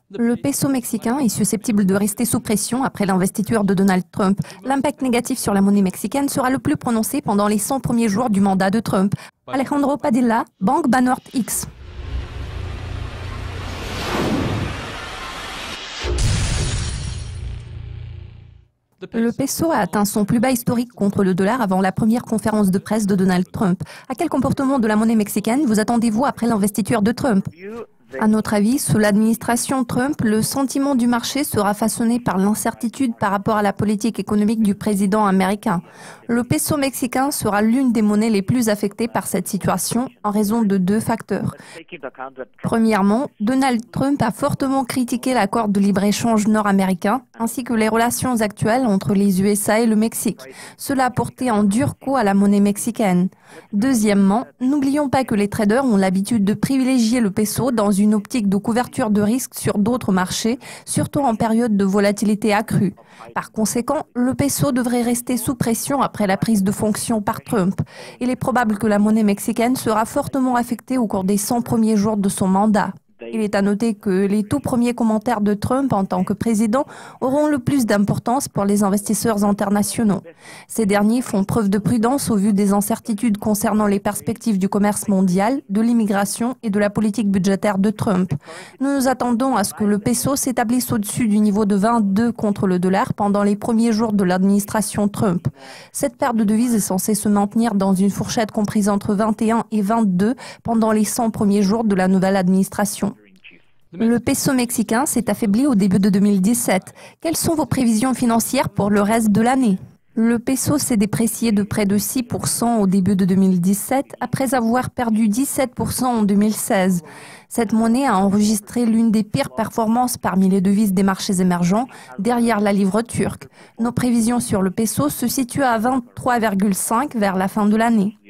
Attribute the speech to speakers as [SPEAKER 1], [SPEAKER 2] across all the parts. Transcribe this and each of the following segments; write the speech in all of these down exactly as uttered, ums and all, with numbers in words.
[SPEAKER 1] Le peso mexicain est susceptible de rester sous pression après l'investiture de Donald Trump. L'impact négatif sur la monnaie mexicaine sera le plus prononcé pendant les cent premiers jours du mandat de Trump. Alejandro Padilla, Banque Banorte X. Le peso a atteint son plus bas historique contre le dollar avant la première conférence de presse de Donald Trump. À quel comportement de la monnaie mexicaine vous attendez-vous après l'investiture de Trump ? À notre avis, sous l'administration Trump, le sentiment du marché sera façonné par l'incertitude par rapport à la politique économique du président américain. Le peso mexicain sera l'une des monnaies les plus affectées par cette situation en raison de deux facteurs. Premièrement, Donald Trump a fortement critiqué l'accord de libre-échange nord-américain ainsi que les relations actuelles entre les U S A et le Mexique. Cela a porté un dur coup à la monnaie mexicaine. Deuxièmement, n'oublions pas que les traders ont l'habitude de privilégier le peso dans une optique de couverture de risque sur d'autres marchés, surtout en période de volatilité accrue. Par conséquent, le peso devrait rester sous pression après la prise de fonction par Trump. Il est probable que la monnaie mexicaine sera fortement affectée au cours des cent premiers jours de son mandat. Il est à noter que les tout premiers commentaires de Trump en tant que président auront le plus d'importance pour les investisseurs internationaux. Ces derniers font preuve de prudence au vu des incertitudes concernant les perspectives du commerce mondial, de l'immigration et de la politique budgétaire de Trump. Nous nous attendons à ce que le peso s'établisse au-dessus du niveau de vingt-deux contre le dollar pendant les premiers jours de l'administration Trump. Cette paire de devises est censée se maintenir dans une fourchette comprise entre vingt et un et vingt-deux pendant les cent premiers jours de la nouvelle administration. Le peso mexicain s'est affaibli au début de deux mille dix-sept. Quelles sont vos prévisions financières pour le reste de l'année ? Le peso s'est déprécié de près de six pour cent au début de deux mille dix-sept, après avoir perdu dix-sept pour cent en deux mille seize. Cette monnaie a enregistré l'une des pires performances parmi les devises des marchés émergents, derrière la livre turque. Nos prévisions sur le peso se situent à vingt-trois virgule cinq vers la fin de l'année.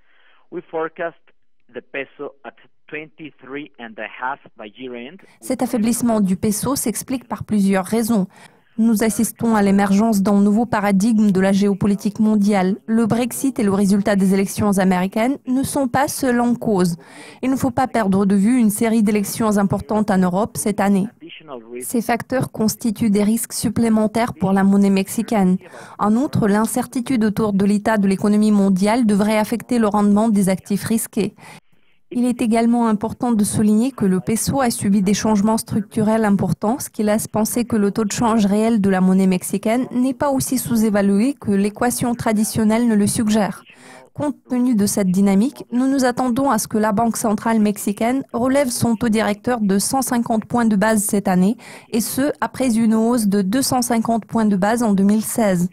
[SPEAKER 1] Cet affaiblissement du peso s'explique par plusieurs raisons. Nous assistons à l'émergence d'un nouveau paradigme de la géopolitique mondiale. Le Brexit et le résultat des élections américaines ne sont pas seuls en cause. Il ne faut pas perdre de vue une série d'élections importantes en Europe cette année. Ces facteurs constituent des risques supplémentaires pour la monnaie mexicaine. En outre, l'incertitude autour de l'état de l'économie mondiale devrait affecter le rendement des actifs risqués. Il est également important de souligner que le peso a subi des changements structurels importants, ce qui laisse penser que le taux de change réel de la monnaie mexicaine n'est pas aussi sous-évalué que l'équation traditionnelle ne le suggère. Compte tenu de cette dynamique, nous nous attendons à ce que la Banque centrale mexicaine relève son taux directeur de cent cinquante points de base cette année, et ce, après une hausse de deux cent cinquante points de base en deux mille seize.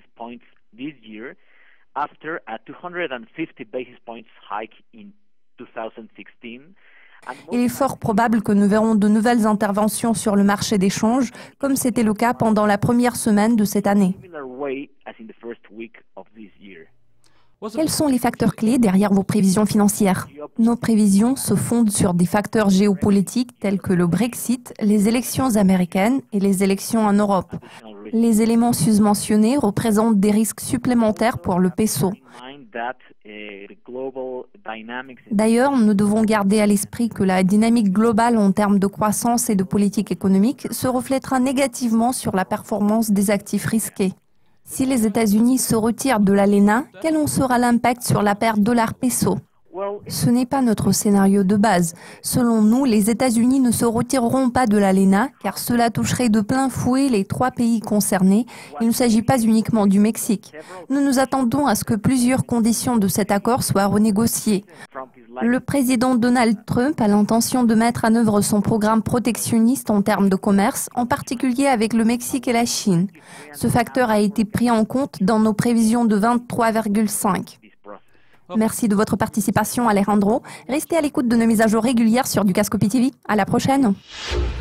[SPEAKER 1] Il est fort probable que nous verrons de nouvelles interventions sur le marché des changes, comme c'était le cas pendant la première semaine de cette année. Quels sont les facteurs clés derrière vos prévisions financières ? Nos prévisions se fondent sur des facteurs géopolitiques tels que le Brexit, les élections américaines et les élections en Europe. Les éléments susmentionnés représentent des risques supplémentaires pour le peso. D'ailleurs, nous devons garder à l'esprit que la dynamique globale en termes de croissance et de politique économique se reflètera négativement sur la performance des actifs risqués. Si les États-Unis se retirent de l'A L E N A, quel en sera l'impact sur la paire dollar-peso ? Ce n'est pas notre scénario de base. Selon nous, les États-Unis ne se retireront pas de l'A L E N A car cela toucherait de plein fouet les trois pays concernés. Il ne s'agit pas uniquement du Mexique. Nous nous attendons à ce que plusieurs conditions de cet accord soient renégociées. Le président Donald Trump a l'intention de mettre en œuvre son programme protectionniste en termes de commerce, en particulier avec le Mexique et la Chine. Ce facteur a été pris en compte dans nos prévisions de vingt-trois virgule cinq. Merci de votre participation, Alejandro. Restez à l'écoute de nos mises à jour régulières sur Dukascopy T V. À la prochaine.